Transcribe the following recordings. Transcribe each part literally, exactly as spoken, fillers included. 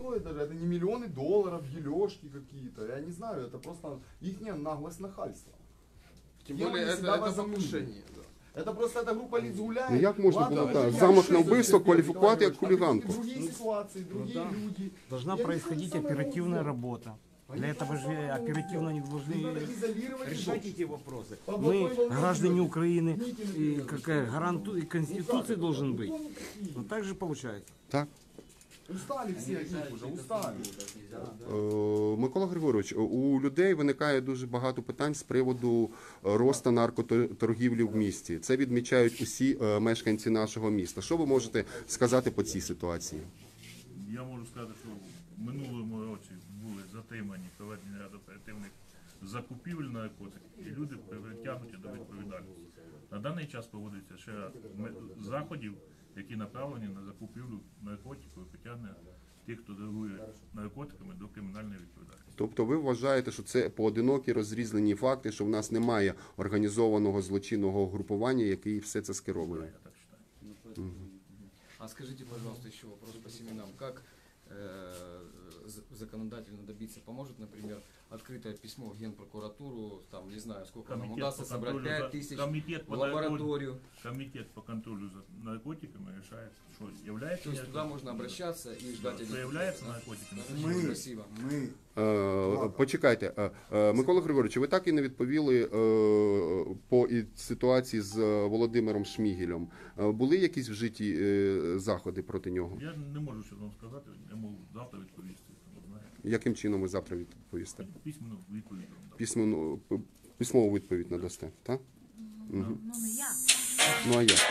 стоит даже, это не миллионы долларов, елешки какие-то, я не знаю, это просто их наглость, нахальство. Тем Кем более они это, себя это возомнили? покушение. Да. Это просто эта група лиц гуляет. Ну як можна Ладно, було это так, я замах на ошибся, вбивство Сергей кваліфікувати як Николаевич, а хуліганку? другие ситуации, другие да. люди. Должна Я не происходить знаю, самое оперативная главное. работа. Для этого же оперативно они должны Надо изолировать решать их. эти вопросы. По Мы, одной волне граждане идем. Украины, Митинги и делают. какая гаранту, и Конституция Ну, должен ну, быть. ну, какие? Но так же получается. Так. Устали все от них уже, устали. Е, Микола Григорович, у людей виникає дуже багато питань з приводу росту наркоторгівлі в місті. Це відмічають усі е, мешканці нашого міста. Що ви можете сказати по цій ситуації? Я можу сказати, що в минулому році були затримані проведені ряд оперативних закупівель наркотиків, і люди притягнуті до відповідальності. На даний час проводиться ще ряд заходів, які направлені на закупівлю наркотиків і притягнення тих, хто торгує наркотиками, до кримінальної відповідальності. Тобто ви вважаєте, що це поодинокі розрізлені факти, що в нас немає організованого злочинного групування, який все це скеровує? Я так вважаю. А скажите, пожалуйста, еще вопрос по семенам. Как э, законодательно добиться? Поможет, например, открытое письмо в Генпрокуратуру, там, не знаю, сколько нам Комитет удастся по собрать, контролю пять за- тысяч комитет в по лабораторию. Комітет по контролю за наркотиками решает, что является То есть туда можно обращаться и ждать что один. является наркотиком. Мы, Спасибо. мы. Е, Почекайте, е, е, Микола Григорович, ви так і не відповіли е, по і ситуації з е, Володимиром Шмігелем. Е, Були якісь вжиті е, заходи проти нього? Я не можу що вам сказати, я можу завтра відповісти. Тому, знаєте, Яким чином ви завтра відповісте? письменну відповідь вам дам. Письменну, п- письмову відповідь надасте, так? Угу. Ну, не я. Ну а як?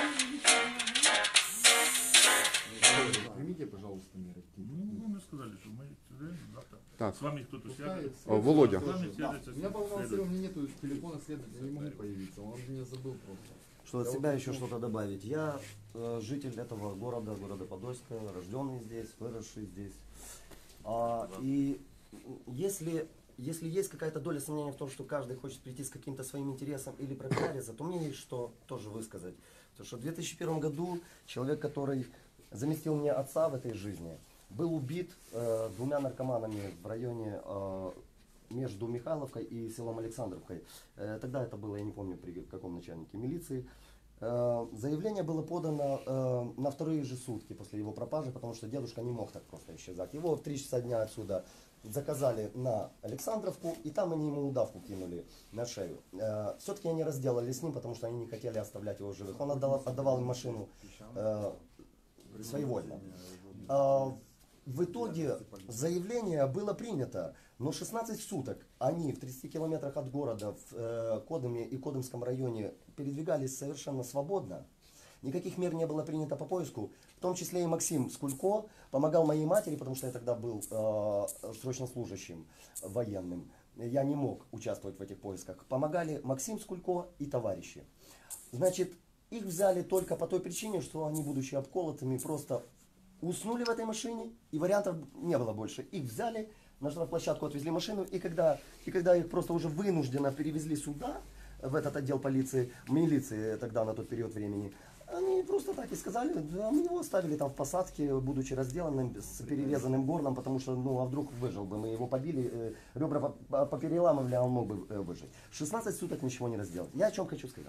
Примите, пожалуйста, меры. Ну, мы сказали, что мы завтра. Так. С вами кто-то связывается. О, Володя. С вами Да. связывается. У меня по следователь. волонтеру, у меня нету телефона, следователя, я не могу появиться, он меня забыл просто. Что от Я себя вот еще ну, что-то добавить? Я э, житель этого города, города Подольска, рожденный здесь, выросший здесь. А, и если, если есть какая-то доля сомнения в том, что каждый хочет прийти с каким-то своим интересом или пропиариться, то мне есть что тоже высказать. Потому что в две тысячи первом году человек, который заместил мне отца в этой жизни, был убит э, двумя наркоманами в районе э, между Михайловкой и селом Александровкой. Э, тогда это было, я не помню при каком начальнике милиции. Э, заявление было подано э, на вторые же сутки после его пропажи, потому что дедушка не мог так просто исчезать. Его в три часа дня отсюда заказали на Александровку, и там они ему удавку кинули на шею. Э, все-таки они разделались с ним, потому что они не хотели оставлять его в живых. Он отдал, отдавал им машину э, своевольно. Э, в итоге заявление было принято, но шестнадцать суток они в тридцати километрах от города в э, Кодыме и Кодымском районе передвигались совершенно свободно. Никаких мер не было принято по поиску. В том числе и Максим Скулько помогал моей матери, потому что я тогда был э, срочно служащим военным. Я не мог участвовать в этих поисках. Помогали Максим Скулько и товарищи. Значит, их взяли только по той причине, что они, будучи обколотыми, просто уснули в этой машине, и вариантов не было больше. Их взяли, на штрафплощадку отвезли машину, и когда, и когда их просто уже вынужденно перевезли сюда, в этот отдел полиции, милиции тогда на тот период времени, они просто так и сказали, да, мы его оставили там в посадке, будучи разделанным, с перерезанным горлом, потому что, ну, а вдруг выжил бы, мы его побили, э, ребра попереламывали, а он мог бы э, выжить. шестнадцать суток ничего не разделать. Я о чем хочу сказать.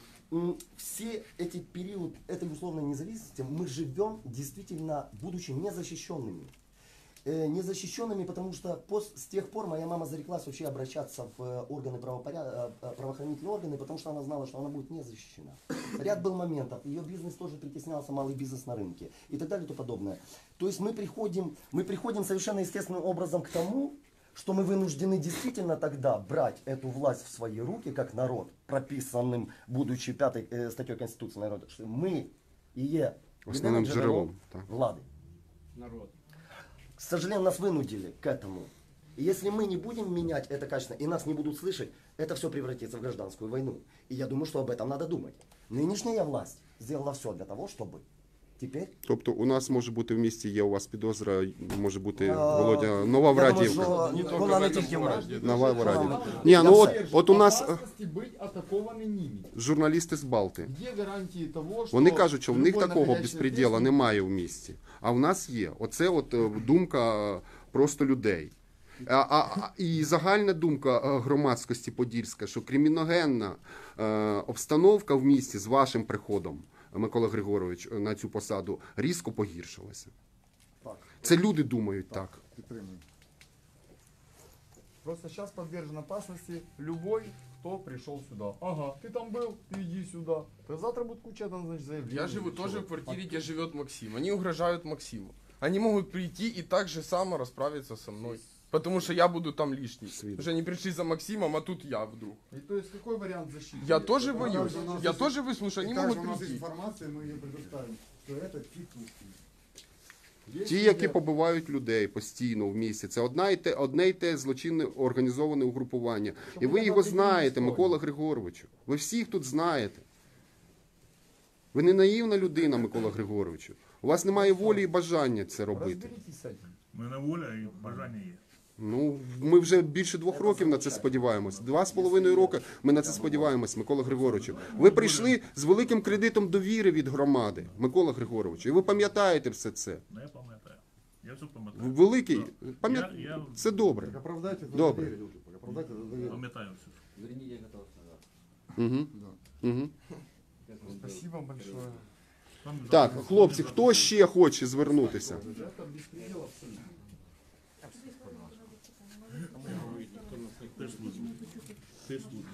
Все эти периоды этой условной независимости мы живем действительно, будучи незащищенными. Э, незащищенными, потому что пос, с тех пор моя мама зареклась вообще обращаться в органы правопоряд... правоохранительные органы, потому что она знала, что она будет не защищена. Ряд был моментов, ее бизнес тоже притеснялся, малый бизнес на рынке и так далее и тому подобное. То есть мы приходим, мы приходим совершенно естественным образом к тому, что мы вынуждены действительно тогда брать эту власть в свои руки, как народ, прописанным, будучи пятой э, статьей Конституции народа, что мы и е Основным джерелом, да. влады. Народ. К сожалению, нас вынудили к этому. И если мы не будем менять это качественно, и нас не будут слышать, это все превратится в гражданскую войну. И я думаю, что об этом надо думать. Нынешняя власть сделала все для того, чтобы Теперь? Тобто у нас може бути в місті, є у вас підозра, може бути А, Володя, Нова Я думаю, Врадіївка. что Не только была в на этом тихом городе. Нова Врадіївка. Там- Ні, ну от, Поддерживаю от у нас е, опасности быть атакованными ними. журналісти з Балти. Где гарантии того, что Вони кажуть, що в них любой такого находящийся безпреділа здесь- немає в місті. А в нас є. Оце от е, думка е, просто людей. А, а, а- і загальна думка е, громадськості подільська, що криміногенна е, обстановка в місті з вашим приходом, Микола Григорович, на цю посаду різко погіршилася. Так, Це люди думають так. підтримую. Просто сейчас подвержен опасности любой, кто пришел сюда. Ага, ты там был, ты иди сюда. Да завтра будет куча там, значит, заявлений. Я живу тоже в Чего? квартире, где живет Максим. Они угрожают Максиму. Они могут прийти и так же само расправиться со мной. Потому что я буду там лишний. Свидно. Потому что они пришли за Максимом, а тут я вдруг. И то есть какой вариант защиты? Я тоже Это боюсь. также у нас Я есть- тоже выслушаю, и они также могут у нас есть прийти. информация, мы ее предоставим, что это тихушки. Есть Ті, які люди- побивають людей постійно в місті, це одна і те, одне і те злочинне організоване угрупування. І ви його знаєте, Микола Григоровичу. Ви всіх тут знаєте. Ви не наївна людина, Микола Григоровичу. У вас немає волі і бажання це робити. Разберитесь с этим. У мене воля і бажання є. Ну, ми вже більше двох років на це сподіваємось. Два з половиною роки ми на це сподіваємось, Микола Григоровичу. Ви прийшли з великим кредитом довіри від громади, Микола Григоровичу. І ви пам'ятаєте все це. Ну, я пам'ятаю. Я все пам'ятаю. Великий, Да. пам'ят... Я, я це добре. Так оправдайте это Добре. доверие, так оправдайте это доверие. пам'ятаю все. Угу. Угу. Спасибо большое. Там Так, завтра- хлопці, хто ще хоче звернутися? Это беспредел абсолютно. Теж служба. Теж служба.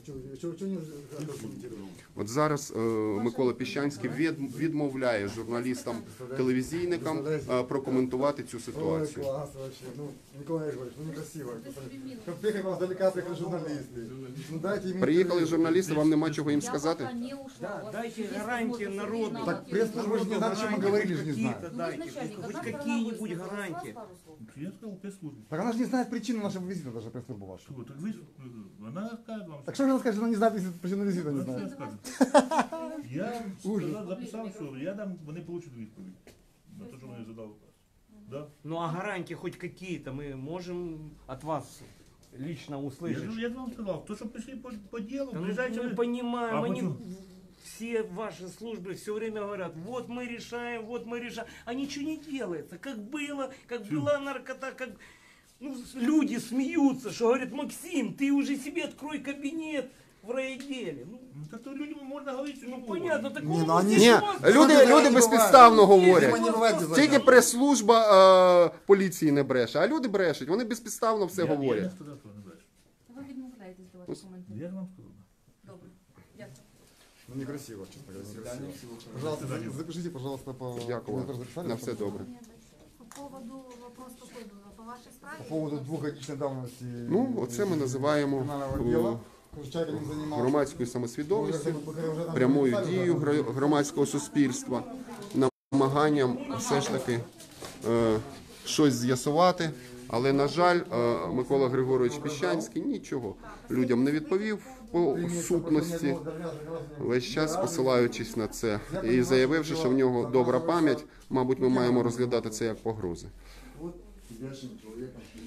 От зараз е, Микола Піщанський від, відмовляє журналістам, телевізійникам е, прокоментувати цю Ой, ситуацію. класс вообще. Ну, Николай Григорьевич, ну некрасиво. Как приехали вам издалека, приехали журналисты. Ну дайте им Приїхали интервью. журналісти, вам нема чого їм Я сказати? пока не ушла. Да, У вас дайте есть гарантии возможность народу. узнать. Так пресс-служба же не знает, о чем мы говорили, же не знает. Какие-то Ну, вы дайте, же начальник, хоть одна сторона какие-нибудь высказала, гарантии. с вас пару слов. Я сказав прес-службу. Так она же не знает причины нашего визита, даже пресс-служба ваша. Що, так ви ж, вона скаже вам. Так что же она скажет, она не знает причину визита, не Вона знает. все скаже. Я сказав, записав, що я дам, вони получать відповідь. На те, що вони задали вопрос. Да? Ну а гарантии хоть какие-то мы можем от вас лично Я, услышать? ж- я ж вам сказав, то, що прийшли по, по ділу, Да ну, приїжджайте мы ви. понимаем, А они почему? все ваши службы все время говорят, вот мы решаем, вот мы решаем, а ничего не делается, как было, как Чего? была наркота, как ну, люди смеются, что говорят, Максим, ты уже себе открой кабинет в райотделе. Ну, Ну, так то людям можна говорити, що ну угодно. понятно, так Не, ну, они Ні, люди, люди безпідставно говорять. Не бывает без Тільки этого. прес-служба е, поліції не бреше, а люди брешуть, вони безпідставно все Я- Я говорять. не сказав, що не бреш. Ви відмовляєтесь давати коментарі. Я ж вам сказав. Добре. Дякую. Ну некрасиво, честно говоря, некрасиво. Пожалуйста, за- запишите, пожалуйста, по... Дякую. Вы тоже записали? На все добре. По поводу вопрос такой был. По вашей справе... По поводу двухгодичной давности... Ну, оце ми називаємо криминального е, дела. Человек этим занимался. громадською самосвідомістю, Вы уже- вы уже там прямою написали, дією да? гро- громадського суспільства, намаганням все ж таки е, щось з'ясувати. Але, на жаль, е, Микола Григорович Піщанський нічого людям не відповів по сутності, весь час посилаючись на це і заявивши, що в нього добра пам'ять, мабуть, ми маємо розглядати це як погрози. Вот бешеный человек.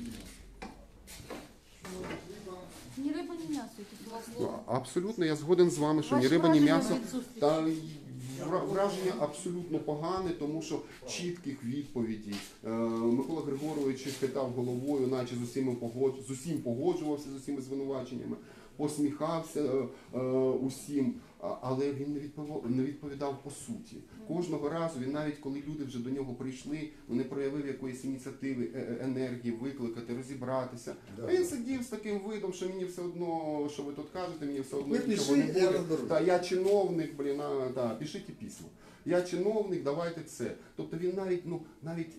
Ні риба, ні м'ясо, які у вас Ну, слово. абсолютно, я згоден з вами, що ні Ваші риба, ні враження м'ясо. від зустрічі? Та й вра- враження абсолютно погане, тому що чітких відповідей. Е, Микола Григорович хитав головою, наче з усіма погод... з усім погоджувався з усіма звинуваченнями, посміхався е, е, усім, а- але він не відповідав, не відповідав по суті. Кожного разу він, навіть коли люди вже до нього прийшли, не проявив якоїсь ініціативи, е- е- енергії, викликати, розібратися. А він сидів з таким видом, що мені все одно, що ви тут кажете, мені все одно Ви нічого пишіть, не я буде. розберусь. Та я чиновник, блін, а, та, пишіть письма. Я чиновник, давайте це. Тобто він навіть, ну, навіть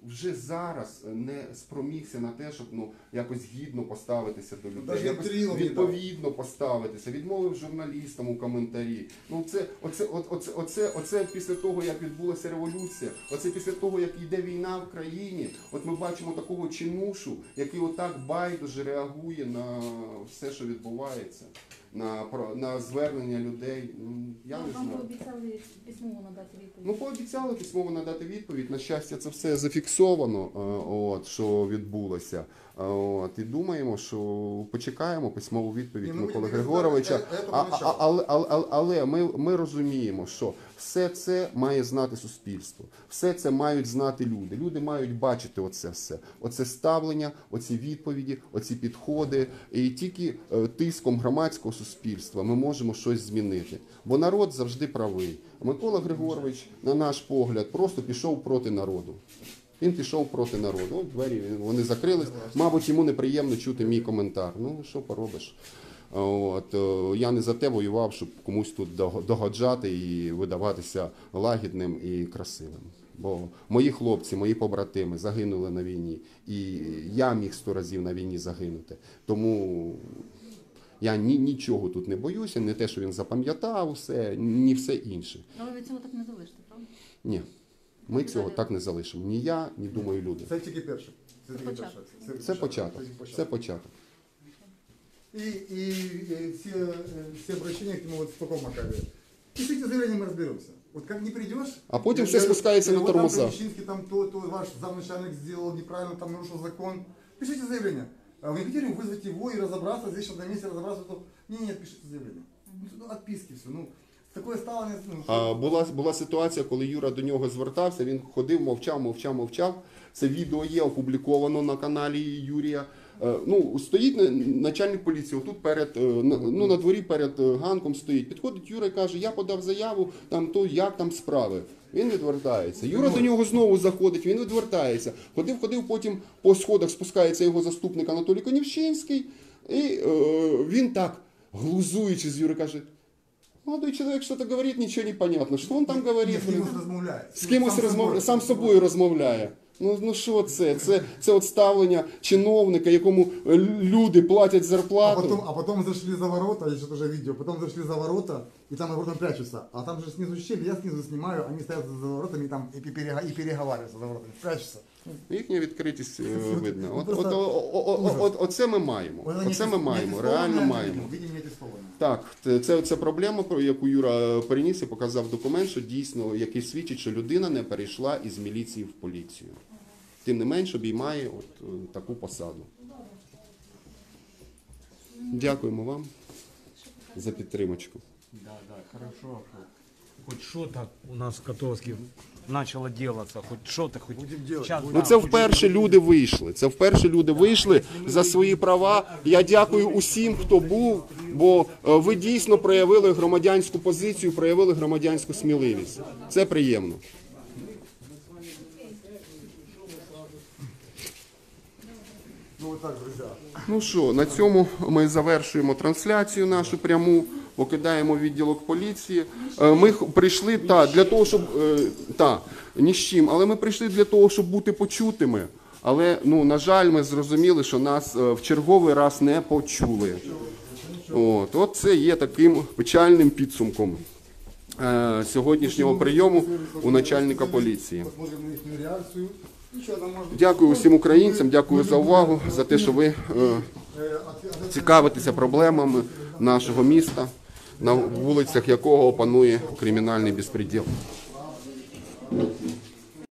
вже зараз не спромігся на те, щоб ну якось гідно поставитися до людей, Даже якось інтерв'ю не дав. відповідно поставитися, відмовив журналістам у коментарі. Ну це оце, оце, оце, оце, оце після того, як відбулася революція, оце після того, як йде війна в країні. От ми бачимо такого чинушу, який отак байдуже реагує на все, що відбувається, на про- на звернення людей. Ну, я не Вам знаю. пообіцяли письмово надати відповідь. Ну, пообіцяли письмово надати відповідь. На щастя, це все зафіксовано, е, от, що відбулося. Е, От, і думаємо, що почекаємо письмову відповідь Ні, ну, Миколи ми Григоровича. це- це А, а, поначалу. але, але, але ми, ми розуміємо, що все це має знати суспільство. Все це мають знати люди. Люди мають бачити оце все. Оце ставлення, оці відповіді, оці підходи. І тільки е, тиском громадського суспільства ми можемо щось змінити. Бо народ завжди правий. Микола Григорович, на наш погляд, просто пішов проти народу. Він пішов проти народу. От двері вони закрились. Мабуть, йому неприємно чути мій коментар. Ну, що поробиш? От, е, я не за те воював, щоб комусь тут дог- догоджати і видаватися лагідним і красивим. Бо мої хлопці, мої побратими загинули на війні. І я міг сто разів на війні загинути. Тому я ні, нічого тут не боюся, не те, що він запам'ятав усе, ні все інше. Але ви цього так не залишите, правда? Ні. Ми цього так не залишимо. Ні я, ні, думаю, люди. Це тільки перше. Це тільки Початок. перше. Це початок. тільки Це початок. И, и, и все, э, все обращения к нему вот в таком макаре. Пишите заявление, мы разберемся. Вот как не придешь... А потім я- все я- спускається я- на вот тормоза. Там Кричинский, там то, то ваш замначальник сделал неправильно, там нарушил закон. Пишите заявление. А вы не хотели вызвать его и разобраться, здесь сейчас на месте разобраться, то... Не, нет, пишите заявление. Ну, отписки все. Ну, такое стало... Ну, А, була, була ситуація, коли Юра до нього звертався, він ходив, мовчав, мовчав, мовчав. Це відео є опубліковано на каналі Юрія. Е, Ну, стоїть на- начальник поліції, отут перед, е, на- ну, на дворі перед е, ганком стоїть. Підходить Юра і каже, я подав заяву, там то, як там справи. Він відвертається. Юра до нього знову заходить, він відвертається. Ходив, ходив, потім по сходах спускається його заступник Анатолій Конівщинський. І е, він так, глузуючи з Юри, каже, молодой человек что-то говорит, ничего не понятно. Что он там говорит? Нет, с кимось розмовляє. З кимось Сам розмовляє, собою. сам з собою розмовляє. Ну, ну що це? Це, це от ставлення чиновника, якому е, люди платять А зарплату. потом, а потом зашли за ворота, я что-то уже видео, потом зашли за ворота, и там наоборот прячутся. А там же снизу щель, я снизу снимаю, они стоят за воротами и там и, перега- и переговариваются за воротами, прячутся. Їхня відкритість е, видно. От, Просто от, о- о- о- о- от, оце ми маємо. Вот они Оце ми не маємо, аттестованные, реально они, маємо. Видимо, не аттестованные. Так, це, це, це проблема, про яку Юра переніс і показав документ, що дійсно, який свідчить, що людина не перейшла із міліції в поліцію. Тим не менш обіймає от е, таку посаду. Дякуємо вам за підтримочку. Да, да, хорошо. Хоть что-то у нас в Котовске начало делаться, хоть что-то, хоть сейчас. Ну це вперше люди вийшли. Це вперше люди вийшли за свої права. Я дякую усім, хто був, бо е, ви дійсно проявили громадянську позицію, проявили громадянську сміливість. Це приємно. Ну вот так, друзья. Ну що, на цьому ми завершуємо трансляцію нашу пряму, покидаємо відділок поліції. Е, Ми х- прийшли та, для того, щоб е, та, ні з чим, але ми прийшли для того, щоб бути почутими. Але, ну, на жаль, ми зрозуміли, що нас е, в черговий раз не почули. От, от це є таким печальним підсумком е, сьогоднішнього прийому у начальника поліції. Посмотрим на их реакцию. Ничего, там может быть- Дякую всім українцям, дякую за увагу, за те, що ви е, Э, от- от- цікавитеся проблемами нашого міста, на вулицях якого панує кримінальний безпреділ.